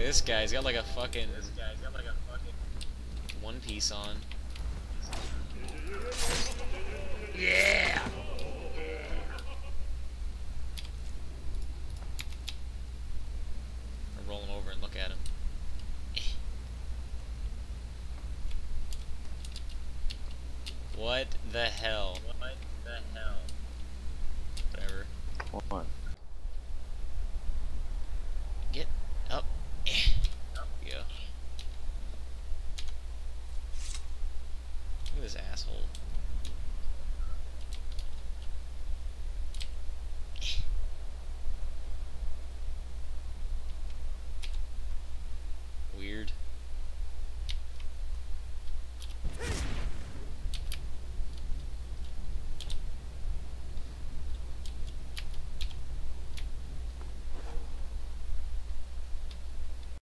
this guy. He's got like a fucking one piece on. Yeah. I'll roll him over and look at him. What the hell?